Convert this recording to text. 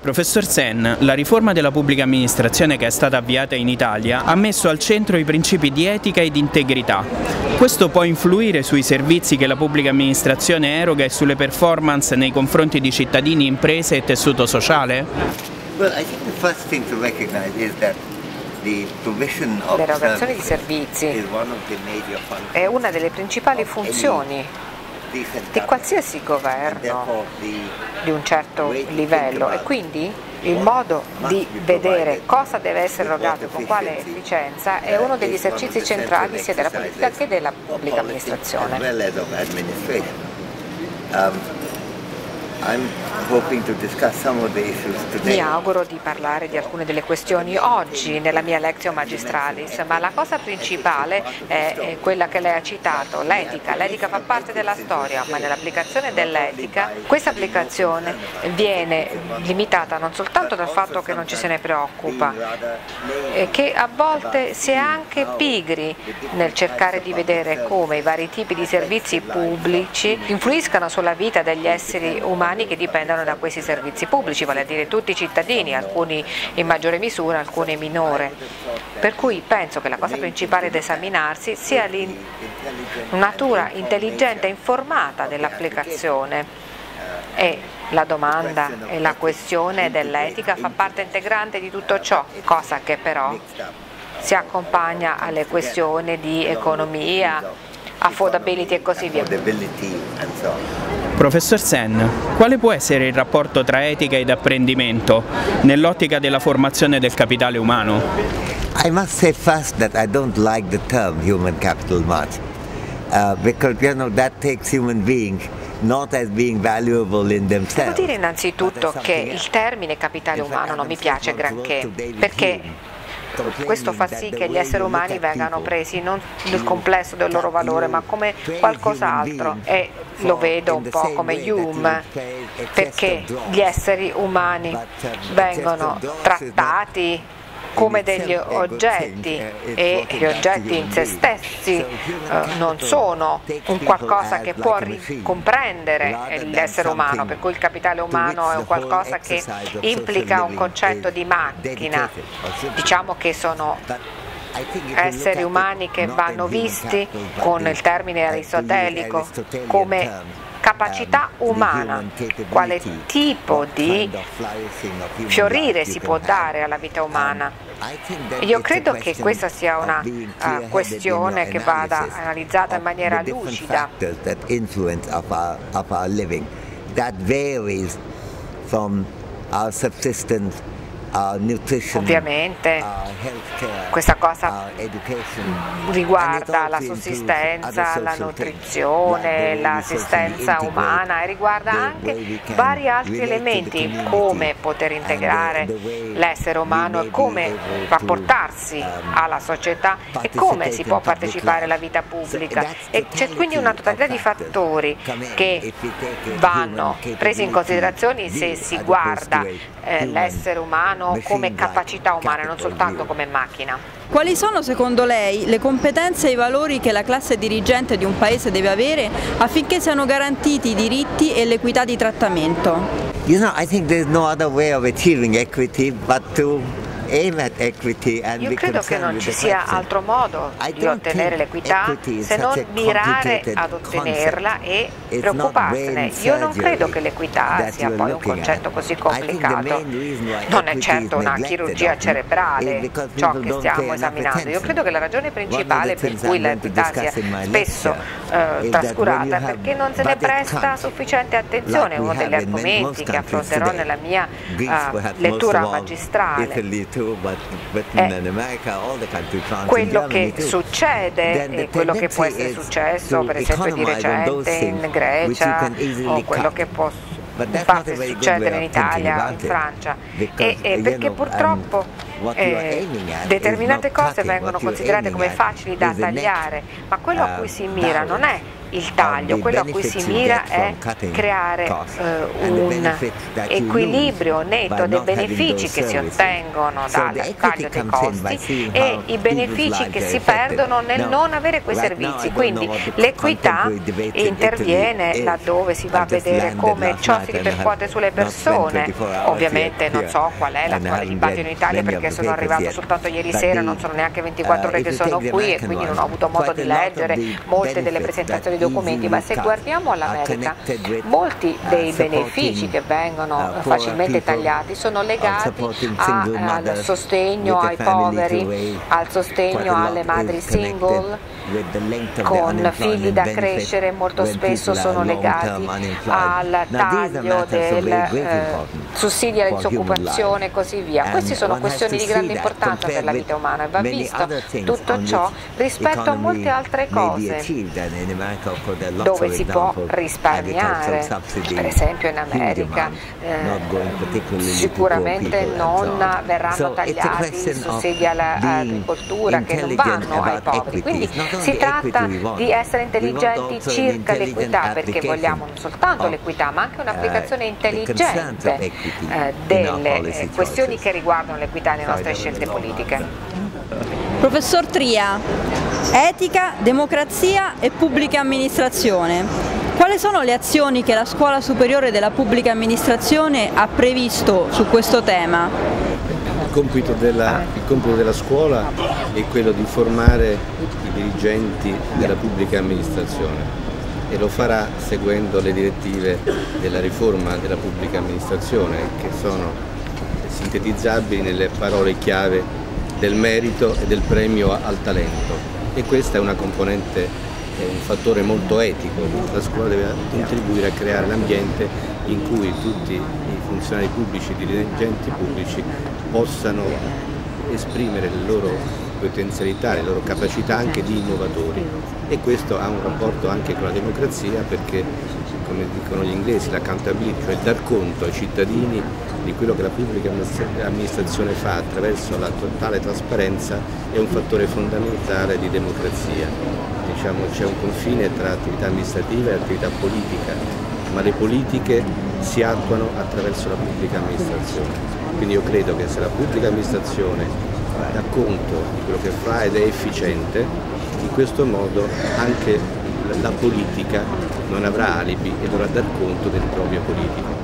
Professor Sen, la riforma della pubblica amministrazione che è stata avviata in Italia ha messo al centro i principi di etica e di integrità. Questo può influire sui servizi che la pubblica amministrazione eroga e sulle performance nei confronti di cittadini, imprese e tessuto sociale? L'erogazione di servizi è una delle principali funzioni di qualsiasi governo di un certo livello e quindi il modo di vedere cosa deve essere erogato e con quale efficienza è uno degli esercizi centrali sia della politica che della pubblica amministrazione. Mi auguro di parlare di alcune delle questioni oggi nella mia Lectio Magistralis, ma la cosa principale è quella che lei ha citato, l'etica. L'etica fa parte della storia, ma nell'applicazione dell'etica, questa applicazione viene limitata non soltanto dal fatto che non ci se ne preoccupa, che a volte si è anche pigri nel cercare di vedere come i vari tipi di servizi pubblici influiscano sulla vita degli esseri umani che dipendono da questi servizi pubblici, vale a dire tutti i cittadini, alcuni in maggiore misura, alcuni in minore. Per cui penso che la cosa principale da esaminarsi sia la natura intelligente e informata dell'applicazione e la domanda e la questione dell'etica fa parte integrante di tutto ciò, cosa che però si accompagna alle questioni di economia, affordability e così via. Professor Sen, quale può essere il rapporto tra etica ed apprendimento nell'ottica della formazione del capitale umano? I must say first that I don't like the term human capital much, because that takes human beings not as being valuable in themselves. Devo dire innanzitutto che il termine capitale umano non mi piace granché, perché questo fa sì che gli esseri umani vengano presi non nel complesso del loro valore, ma come qualcos'altro, e lo vedo un po' come Hume, perché gli esseri umani vengono trattati come degli oggetti e gli oggetti in se stessi non sono un qualcosa che può ricomprendere l'essere umano, per cui il capitale umano è un qualcosa che implica un concetto di macchina, diciamo che sono esseri umani che vanno visti con il termine aristotelico come capacità umana, quale tipo di fiorire si può dare alla vita umana. Io credo che questa sia una questione che vada analizzata in maniera lucida. Ovviamente questa cosa riguarda la sussistenza, la nutrizione, l'assistenza umana e riguarda anche vari altri elementi, come poter integrare l'essere umano e come rapportarsi alla società e come si può partecipare alla vita pubblica, e c'è quindi una totalità di fattori che vanno presi in considerazione se si guarda l'essere umano come capacità umana, non soltanto come macchina. Quali sono secondo lei le competenze e i valori che la classe dirigente di un paese deve avere affinché siano garantiti i diritti e l'equità di trattamento? I think there's no other way of achieving equity but to Io credo che non ci sia altro modo di ottenere l'equità se non mirare ad ottenerla e preoccuparsene. Io non credo che l'equità sia poi un concetto così complicato. Non è certo una chirurgia cerebrale ciò che stiamo esaminando. Io credo che la ragione principale per cui l'equità sia spesso trascurata è perché non se ne presta sufficiente attenzione. È uno degli argomenti che affronterò nella mia lettura magistrale. Quello che succede e quello che può essere successo per esempio di recente in Grecia o quello che può in parte succedere in Italia, in Francia, perché purtroppo determinate cose vengono considerate come facili da tagliare, ma quello a cui si mira non è il taglio, quello a cui si mira è creare un equilibrio netto dei benefici che si ottengono dal taglio dei costi e i benefici che si perdono nel non avere quei servizi. Quindi l'equità interviene laddove si va a vedere come ciò si ripercuote sulle persone. Ovviamente non so qual è l'attuale dibattito in Italia, perché sono arrivato soltanto ieri sera, non sono neanche 24 ore che sono qui e quindi non ho avuto modo di leggere molte delle presentazioni di documenti, ma se guardiamo all'America, molti dei benefici che vengono facilmente tagliati sono legati al sostegno ai poveri, al sostegno alle madri single con figli da crescere, molto spesso sono legati al taglio del sussidi alla disoccupazione e così via. Queste sono questioni di grande importanza per la vita umana e va visto tutto ciò rispetto a molte altre cose dove si può risparmiare. Per esempio in America sicuramente non verranno tagliati i sussidi all'agricoltura che non vanno ai poveri, quindi si tratta di essere intelligenti circa l'equità, perché vogliamo non soltanto l'equità ma anche un'applicazione intelligente delle questioni che riguardano l'equità nelle nostre scelte politiche. Professor Tria, etica, democrazia e pubblica amministrazione. Quali sono le azioni che la Scuola Superiore della Pubblica Amministrazione ha previsto su questo tema? Il compito della scuola è quello di formare i dirigenti della pubblica amministrazione e lo farà seguendo le direttive della riforma della pubblica amministrazione, che sono sintetizzabili nelle parole chiave del merito e del premio al talento, e questa è una componente, un fattore molto etico. La scuola deve contribuire a creare l'ambiente in cui tutti i funzionari pubblici, i dirigenti pubblici possano esprimere le loro potenzialità, le loro capacità anche di innovatori, e questo ha un rapporto anche con la democrazia, perché, come dicono gli inglesi, l'accountability, cioè dar conto ai cittadini di quello che la pubblica amministrazione fa attraverso la totale trasparenza, è un fattore fondamentale di democrazia. Diciamo, c'è un confine tra attività amministrativa e attività politica, ma le politiche si attuano attraverso la pubblica amministrazione. Quindi io credo che se la pubblica amministrazione dà conto di quello che fa ed è efficiente, in questo modo anche la politica non avrà alibi e dovrà dar conto delle proprie politiche.